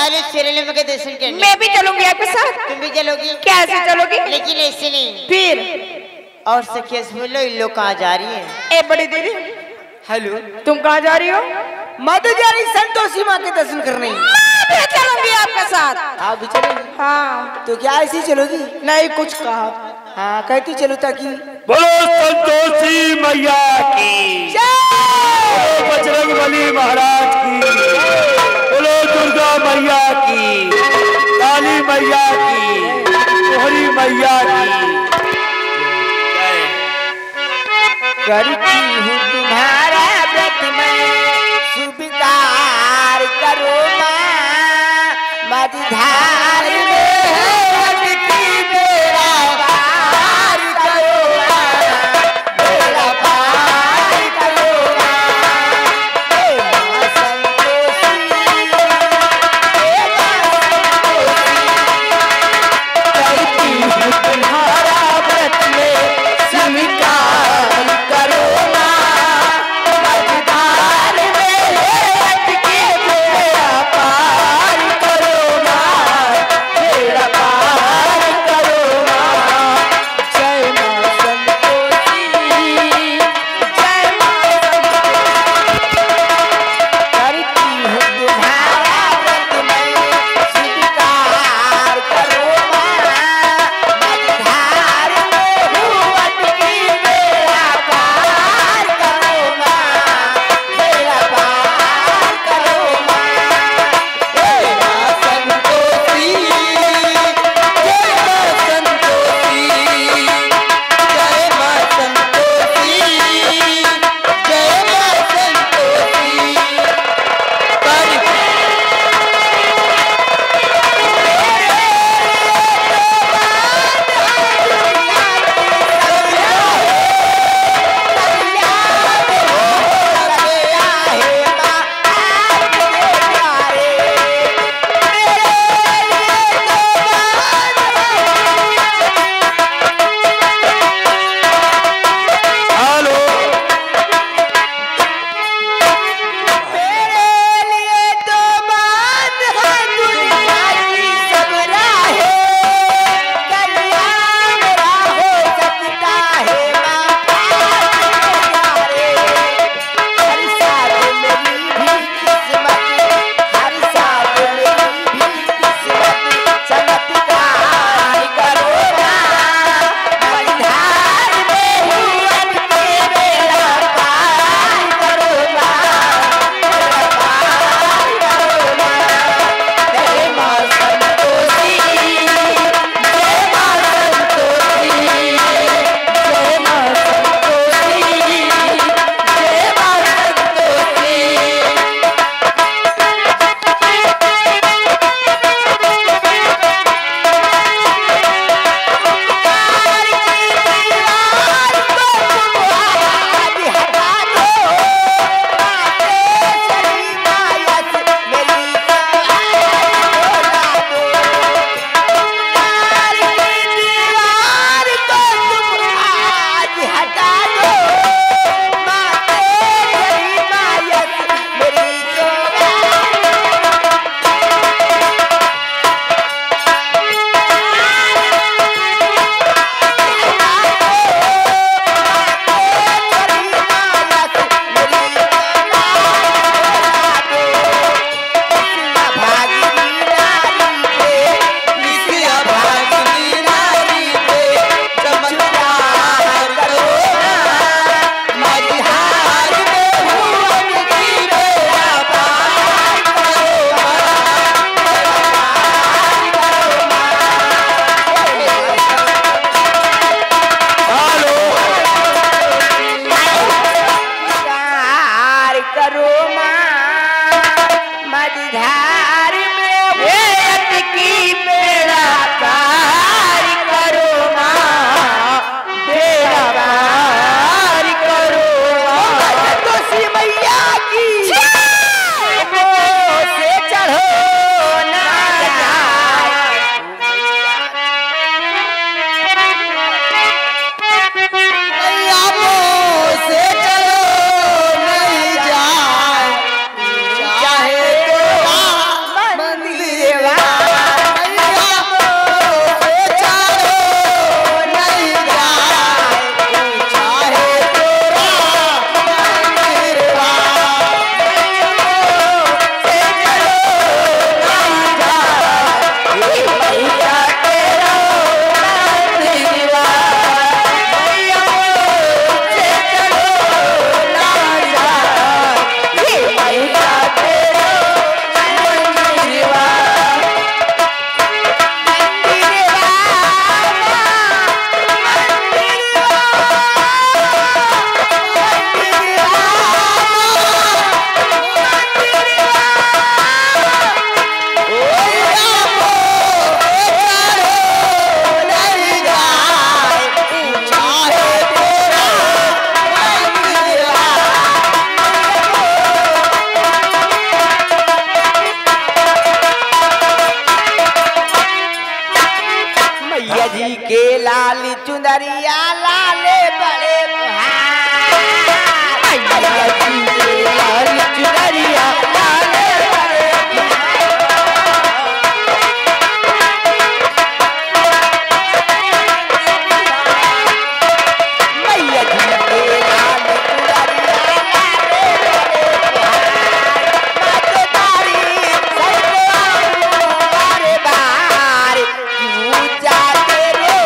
काली सिरलिम के दर्शन करने। मैं भी चलूंगी आपके साथ। तुम भी चलोगी? कैसे चलोगी? लेकिन ऐसे नहीं। फिर और सखिया बोलो इन लोग कहाँ जा रही है? ए बड़ी दीदी, हेलो, तुम कहाँ जा रही हो? मैं तो जा रही संतोषी माँ के दर्शन करने। मैं भी चलूंगी आपके साथ। आप भी चलोगी? हाँ। तो क्या ऐसी चलोगी? नहीं कुछ कहा। हाँ कहती चलो ताकि। बोलो संतोषी मैया की, बोलो बजरंगबली महाराज की, बोलो दुर्गा मैया की, काली मैया की, मोहरी मैया की। करती हूँ तुम्हारा व्रत मैं, स्वीकार करो माँ, मझधार में अटकी बेड़ा पार करो माँ, बेड़ा पार करो माँ। चुनरिया लाले बड़े मैया जी के लाल चुनरिया लाले बड़े मैया जी के लाल चुनरिया लाले बड़े बारे बार क्यों जाते रो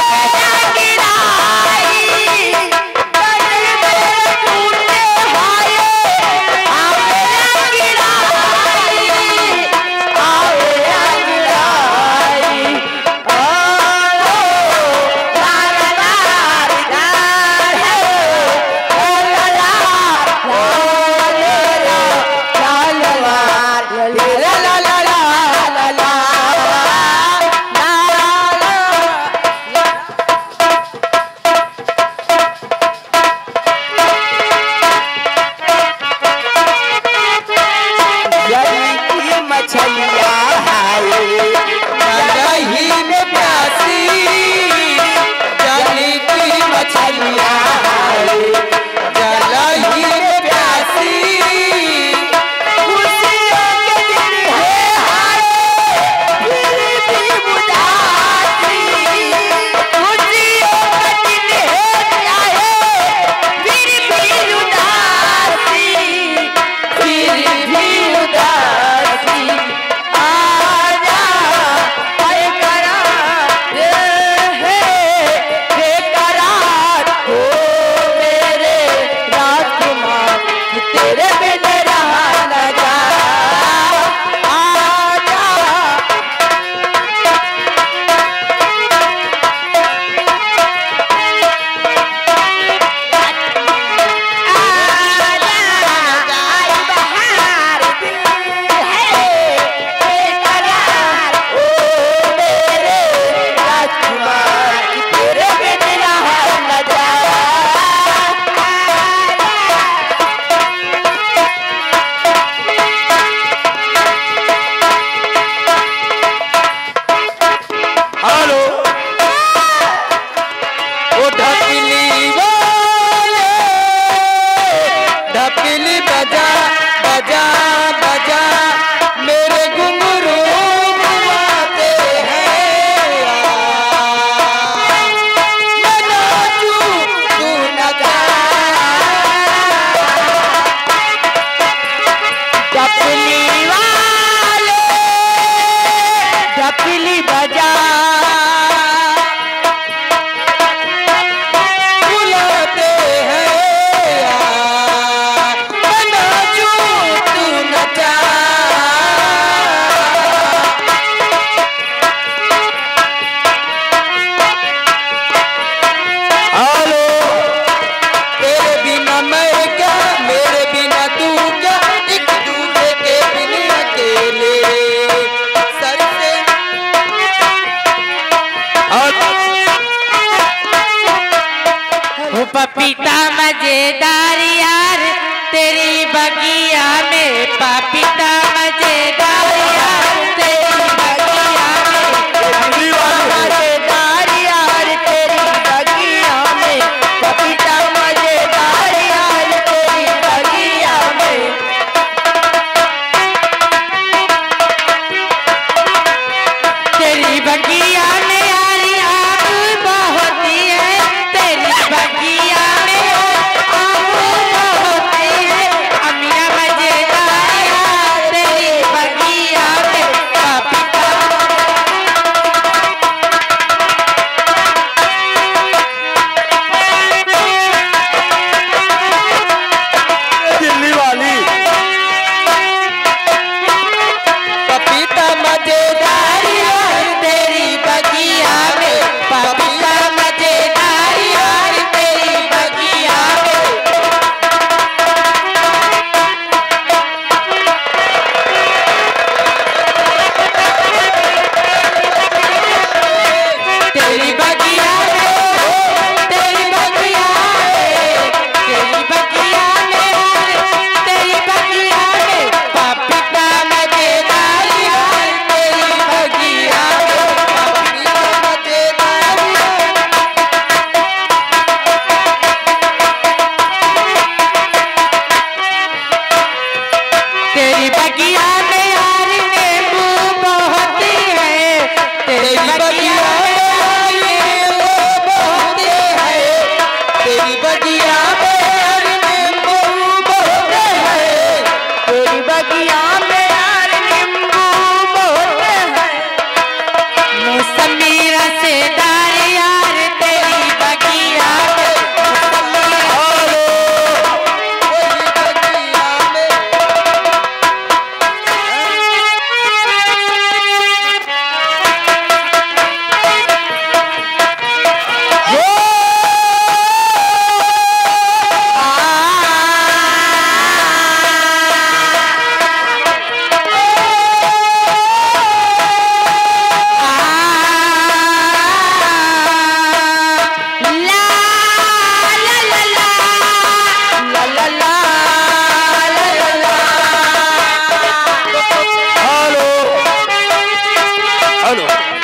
हाय बगिया में पपीता मजेदार यार तेरी बगिया में मजेदार यार तेरी बगिया में पपीता मजेदार यार तेरी बगिया में तेरी बगिया में यारी आम बहुत है तेरी बगिया में आम बहुत है अमिया मजेदार यार तेरी बगिया में पपीता दिल्ली वाली पपीता मजेदार यार तेरी बगिया में पपीता मजेदार यार तेरी बगिया में तेरी बगिया में तेरी बगिया में तेरी बगिया में तेरी बगिया में पपीता मजेदार यार तेरी बगिया में पपीता मजेदार तेरी बगिया में यार नींबू बहुत है तेरी बगिया में यार नींबू बहुत है तेरी बगिया में यार नींबू बहुत है तेरी बगिया में यार नींबू बहुत है मौसमी रसेदार यार तेरी बगिया में हेलो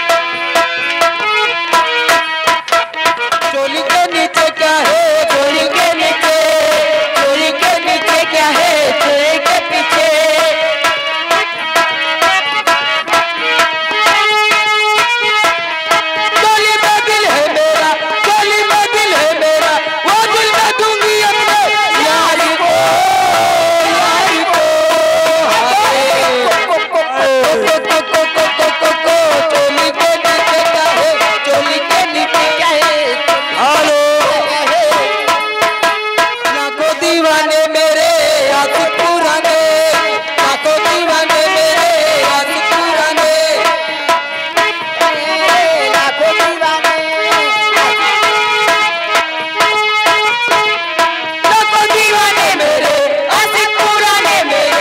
चोली के नीचे क्या है चोली के नीचे क्या है चोली के पीछे चोली में दिल है मेरा चोली में दिल है मेरा वो दिल मैं दूंगी अपने यार को चोली के नीचे क्या है चोली के नीचे क्या है हेलो लाखों दीवाने मेरे आशिक पुराने लाखों दीवाने मेरे आशिक पुराने लाखों दीवाने लाखों दीवाने मेरे आशिक पुराने मेरे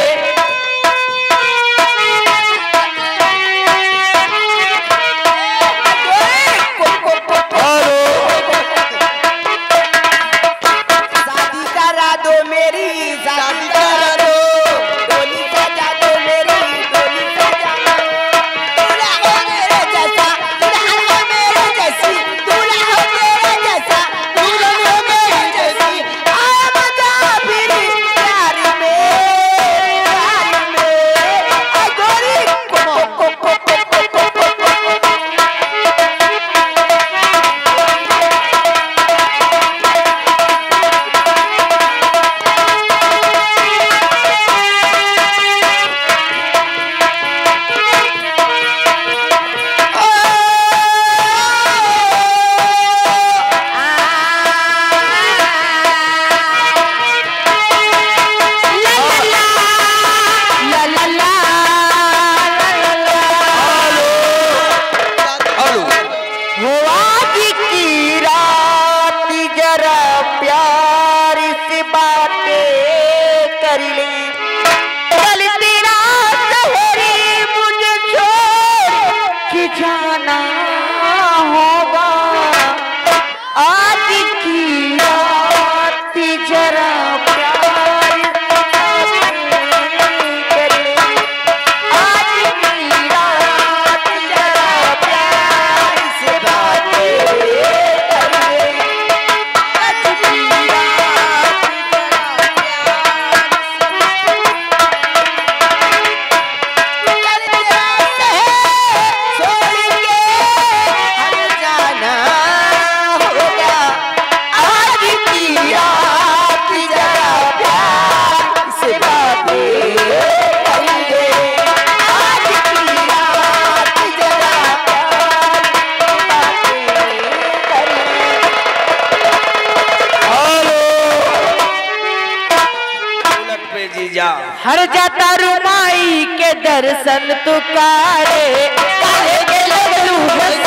शादी करा दो मेरी शादी करा दो डोली सजा दो मेरी डोली सजा दो दूल्हा हो मेरे जैसा दूल्हा हो मेरे जैसी दूल्हा हो मेरे जैसा दूल्हा हो मेरे जैसी आया मजा फिर प्यार में आ गोरी जरा प्यार रे जीजा। हर जाता रुमाई के दर्शन तू कारे काले के लगलू